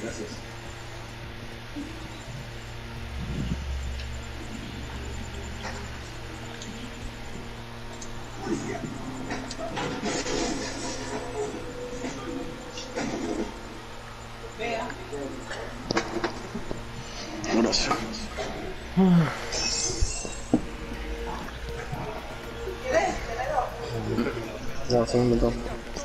Gracias. Ya, se me inventó.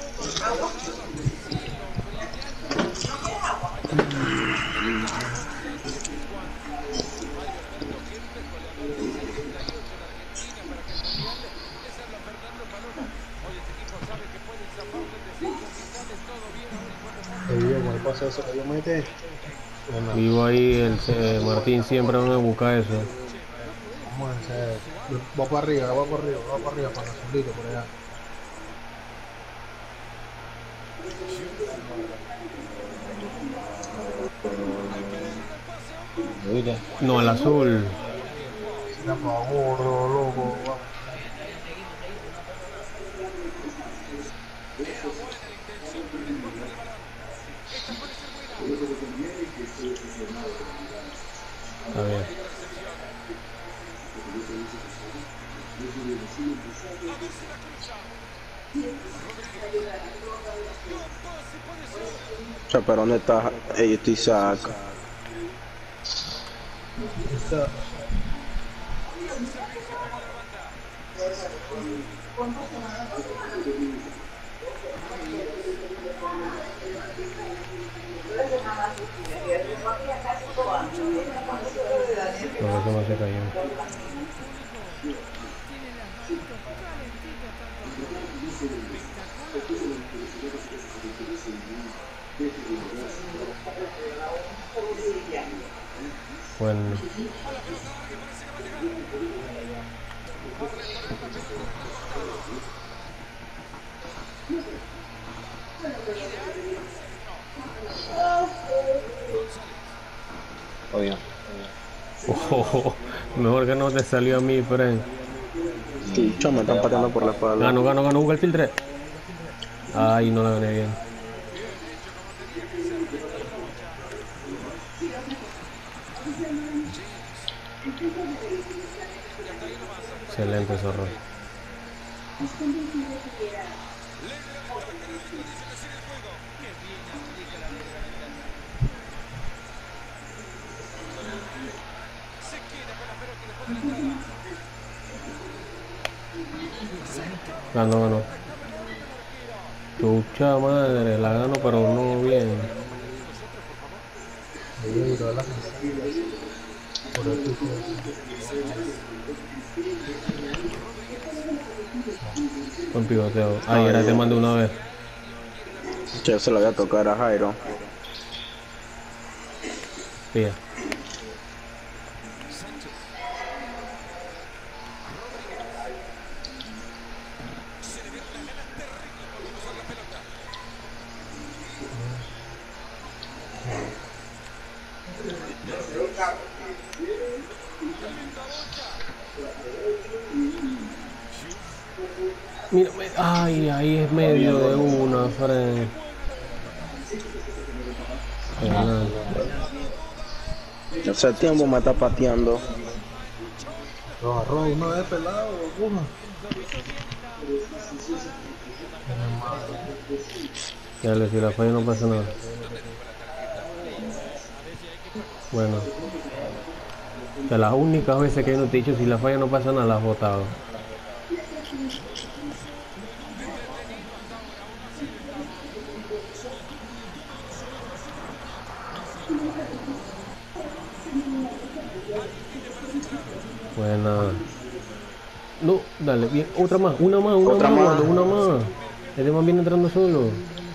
Con el pase ese que yo mete. Vivo ahí, el Martín siempre van a buscar eso. Vamos a hacer. Va para arriba, va para arriba, va para arriba, para el azulito, por allá. No, al azul. Será para gordo, loco. Vamos. Está bien. O sea, pero ¿dónde está? Ey, estoy saco. Está. No, eso no se cayó. Bueno. Oye. Oh, mejor que no te salió a mí, Fren. Sí, chamo, me están pateando por la espalda. Gano, busca el filtre. Ay, no la gané bien. Excelente, zorro. Ganó. Chucha madre, la gano pero no bien. Con pivoteo. Ay, era te mandé una vez. Yo se lo voy a tocar a Jairo. Pilla. Mira, ay, ahí es medio de una, Fren. Hace tiempo me está pateando. Lo agarró una vez pelado, uno. Dale, si la falla no pasa nada. Bueno. De las únicas veces que yo no te he dicho si la falla no pasa nada, la has botado. Buena. No, dale, bien. Otra más, una más. Este man viene entrando solo.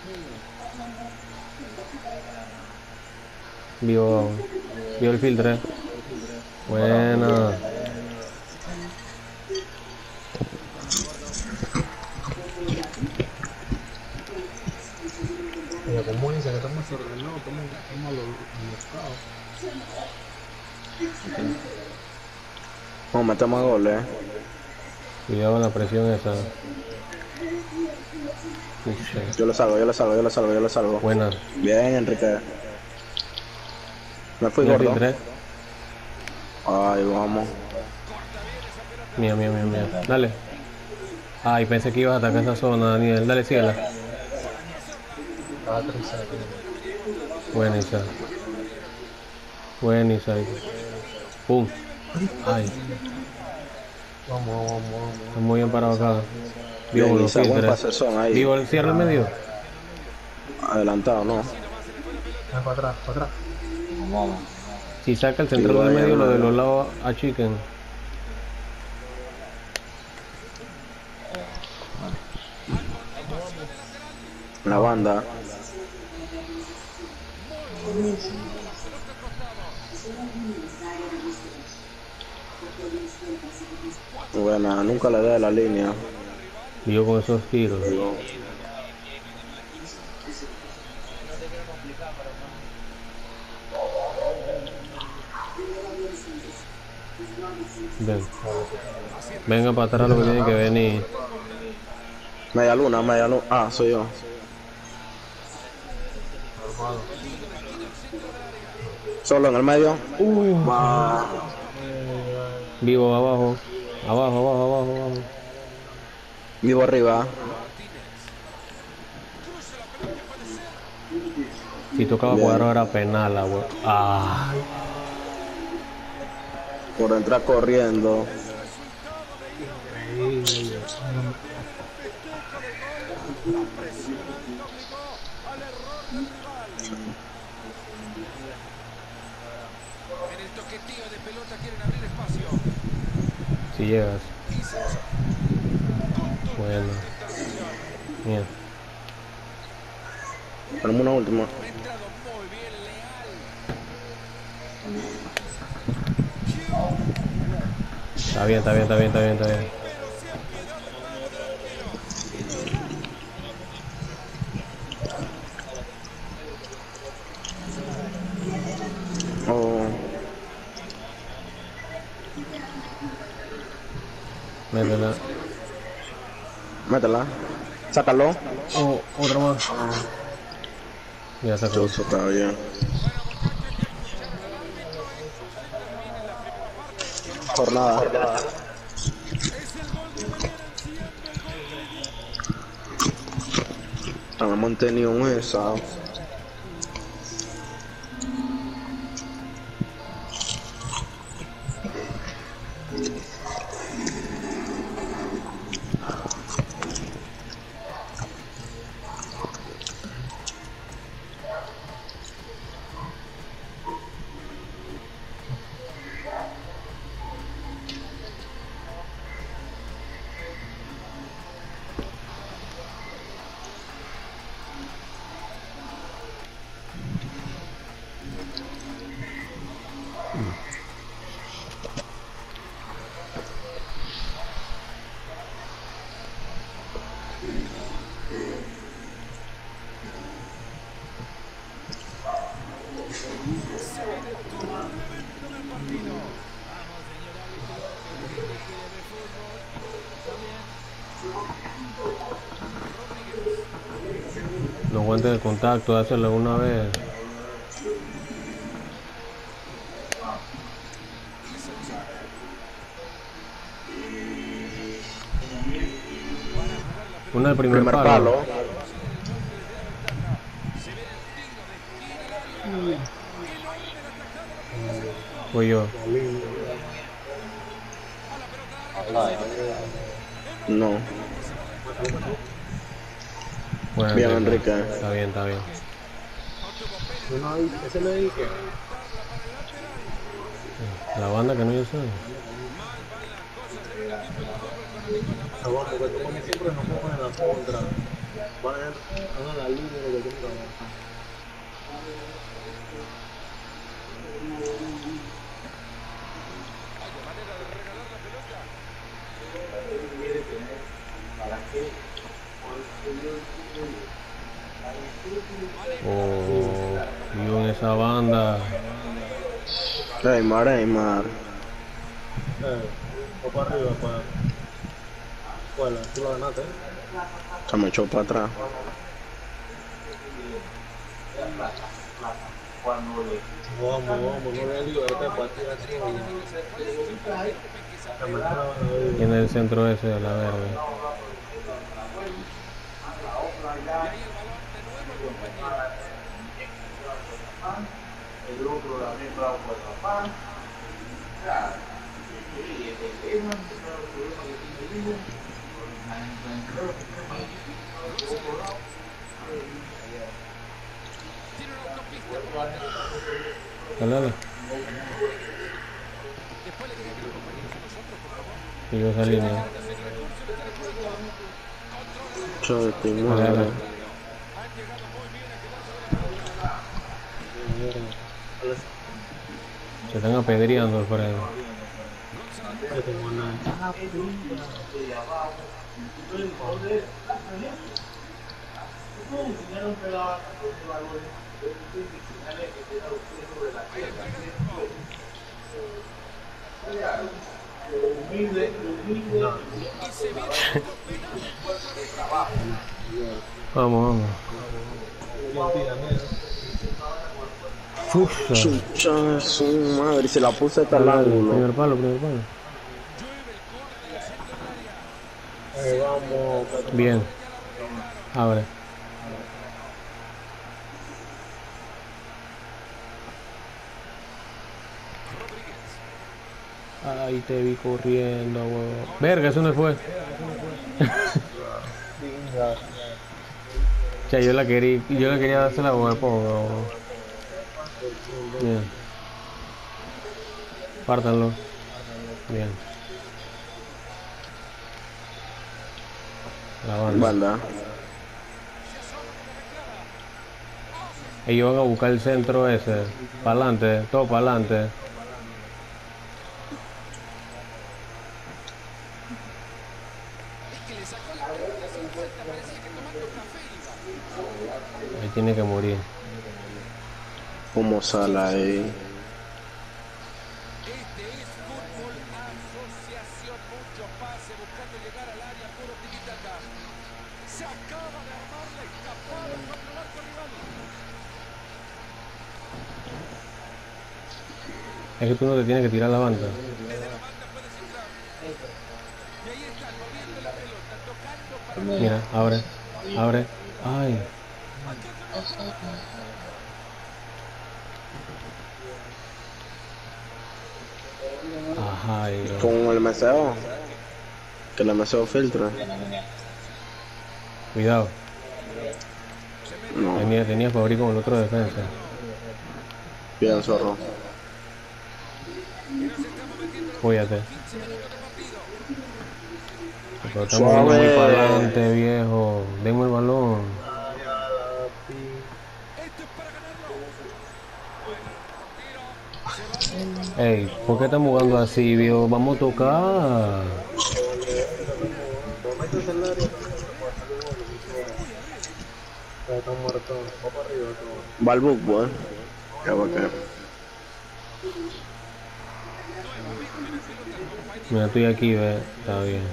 Vio el filtro. Buena. Pero como dice que estamos ordenados, estamos alocados. Vamos, metemos goles. Cuidado con la presión esa. Yo lo salgo. Buena. Bien, Enrique. Me fui Yo gordo. 3. Ay, vamos. Mía, mía, mía, mía. Dale. Ay, pensé que ibas a atacar esa zona, Daniel. Dale, síguela. Estaba aterrizado. Buena Isa. Buena Isa. Pum. Ay, Vamos. está muy bien parado acá. Vivo Bien, con los Isa, buen filtros. pasezón ahí. Vivo el cierre al medio. Adelantado, ¿no? Ven para atrás, para atrás. Si saca el Y central del vaya medio, lo de nada. los lados a chicken. La banda. Buena, nunca le da de la línea. Vivo con esos giros. Digo, Ven. Venga para atrás lo que tiene que venir. media luna, media luna. Ah, soy yo. Armado. Solo en el medio. Va. Vivo abajo. Abajo. Vivo arriba. Si tocaba Bien. jugar ahora penal, güey. Ah. Por entrar corriendo. Increíble. Si llegas. Bueno. Mira. Tenemos una última. Está bien. Oh, Métela. métela. Sácalo. Oh, otra más. Ya sacó. Eso está bien. Jornada. Han mantenido un esa. No aguanten el contacto, hácelo una vez. Una del primer palo. Palo. Fui yo. No. Bueno, Bien, Enrique. Enrique. Está bien. Ese le dije. La banda que no yo sé. Abajo, porque como siempre nos pongan en la contra. Van a la línea de lo que tienen que avanzar. Oh, vivo en esa banda. Neymar. O para arriba, para. ¿Cuál? Tú la ganaste, Se me echó para atrás. Vamos, vamos, no le digo, esta partida así. Y en el centro ese de la verga. Dale, dale. Sigo esa línea. Yo estoy Dale, dale. madre. Se están apedreando, Alfredo. No tengo nada. Vamos, vamos. Chucha. Chucha, su madre. Se la puse hasta el Dale, dale. ángulo. Primer palo, primer palo. Vamos. Bien. Abre. Ay, te vi corriendo, huevo. Verga, eso no fue. Ya, yo la quería dársela a huevo, huevo. Bien. Pártanlo. Bien. La banda. Banda. Ellos van a buscar el centro ese. Para adelante, todo para adelante. Ahí tiene que morir. Como sala ahí. Es que tú no te tienes que tirar la banda. Mira, abre. Abre. Ay. Ajá, Con el meseo. Que el meseo filtra. cuidado. No. Tenía que abrir con el otro defensa. Bien, zorro. Cuídate. Pero estamos yendo muy para adelante, viejo. Denme el balón. Ey, ¿por qué estamos jugando así, viejo? Vamos a tocar. Métete al área. Está muerto. Va para arriba todo. Va al book, pues. Ya va a caer. Mira, estoy aquí, ve. Está bien.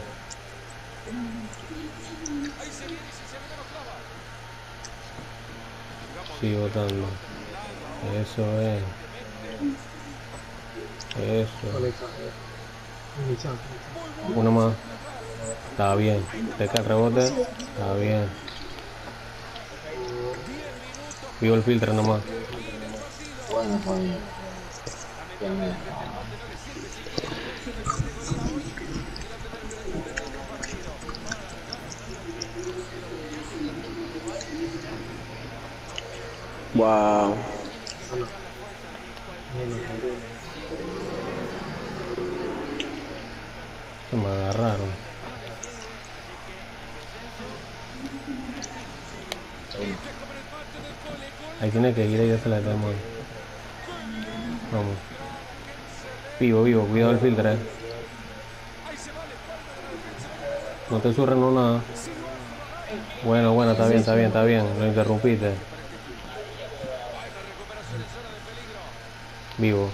Sigue votando. Eso es. Eso. Uno más. Está bien. Te cae el rebote. Está bien. Vivo el filtro nomás. Wow. Se me agarraron. Ahí tiene que ir, ahí ya se la tenemos. Vamos. Vivo, vivo, cuidado el filtro, No te surren no nada. Bueno, bueno, está bien, está bien, está bien. Lo interrumpiste. Vivo.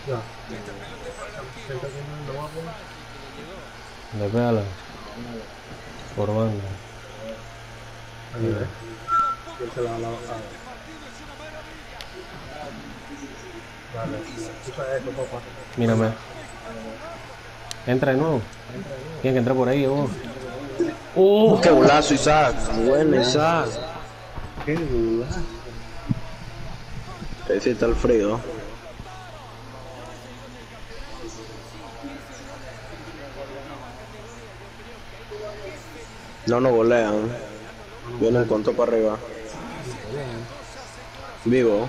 Despégala. Por banda. Dale. Usa esto, papá. Mírame. Entra de nuevo. Tiene que entrar por ahí, vos. ¡Oh! ¡Qué golazo, Isaac! Bueno, Isaac. Qué golazo. Ese está Alfredo. No nos golean. Vienen con todo para arriba. Vivo.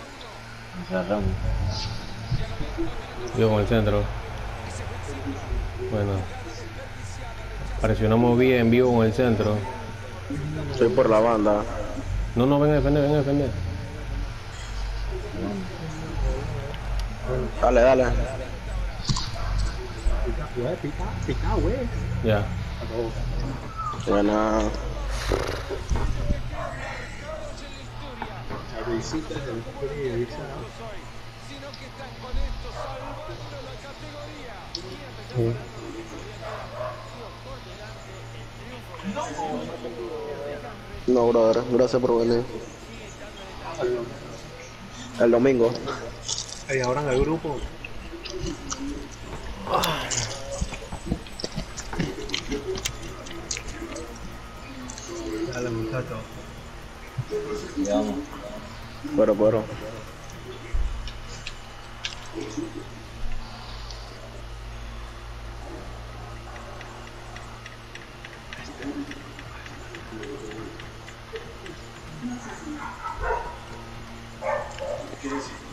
Yo con el centro. Bueno. Presionamos bien en vivo con el centro. Soy por la banda. No, no, ven a defender, ven a defender. Dale, dale. Pica, güey. Ya. Buena. Visitas del frío, Isaac. No, brother. Gracias por venir. El domingo. Y ahora en el grupo. Dale, muchacho. Pero. ¿Qué decir?